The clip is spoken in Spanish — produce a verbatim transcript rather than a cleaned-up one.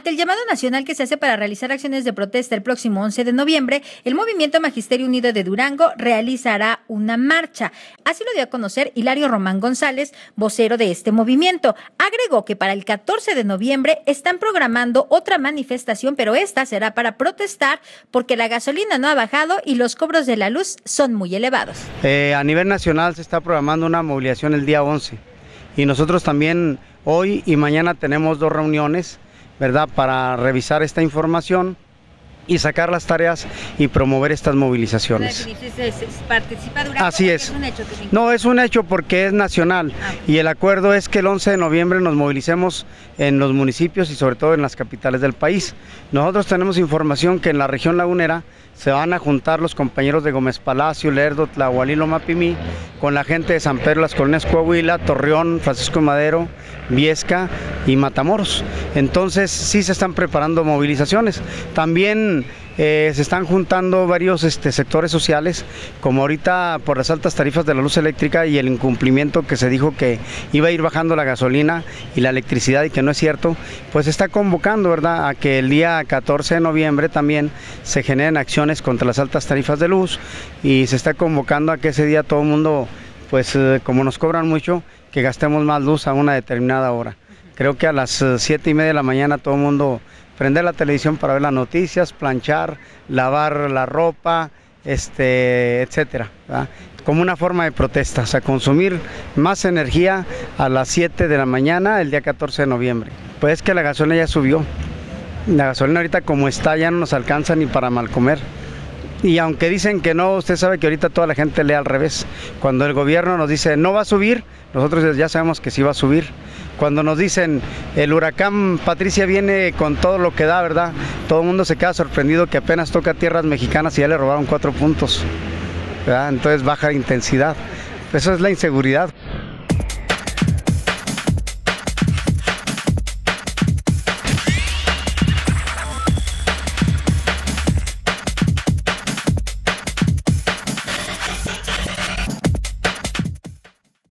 Ante el llamado nacional que se hace para realizar acciones de protesta el próximo once de noviembre, el Movimiento Magisterio Unido de Durango realizará una marcha. Así lo dio a conocer Hilario Román González, vocero de este movimiento. Agregó que para el catorce de noviembre están programando otra manifestación, pero esta será para protestar porque la gasolina no ha bajado y los cobros de la luz son muy elevados. Eh, a nivel nacional se está programando una movilización el día once y nosotros también hoy y mañana tenemos dos reuniones, ¿verdad?, para revisar esta información y sacar las tareas y promover estas movilizaciones. ¿Participa Durango? Así es. ¿Es un hecho que no, es un hecho porque es nacional ah, y el acuerdo es que el once de noviembre nos movilicemos en los municipios y sobre todo en las capitales del país. Nosotros tenemos información que en la región lagunera se van a juntar los compañeros de Gómez Palacio, Lerdo, Tlahualilo, Mapimí, con la gente de San Pedro, las colonias Coahuila, Torreón, Francisco Madero, Viesca y Matamoros. Entonces sí se están preparando movilizaciones. También eh, se están juntando varios este, sectores sociales, como ahorita por las altas tarifas de la luz eléctrica y el incumplimiento que se dijo que iba a ir bajando la gasolina y la electricidad y que no es cierto, pues se está convocando, ¿verdad?, a que el día catorce de noviembre también se generen acciones contra las altas tarifas de luz y se está convocando a que ese día todo el mundo, pues eh, como nos cobran mucho, que gastemos más luz a una determinada hora. Creo que a las siete y media de la mañana todo el mundo prender la televisión para ver las noticias, planchar, lavar la ropa, este, etcétera, ¿verdad?, como una forma de protesta, o sea, consumir más energía a las siete de la mañana el día catorce de noviembre. Pues es que la gasolina ya subió, la gasolina ahorita como está ya no nos alcanza ni para mal comer. Y aunque dicen que no, usted sabe que ahorita toda la gente lee al revés. Cuando el gobierno nos dice no va a subir, nosotros ya sabemos que sí va a subir. Cuando nos dicen el huracán Patricia viene con todo lo que da, ¿verdad?, todo el mundo se queda sorprendido que apenas toca tierras mexicanas y ya le robaron cuatro puntos, ¿verdad? Entonces baja intensidad. Eso es la inseguridad.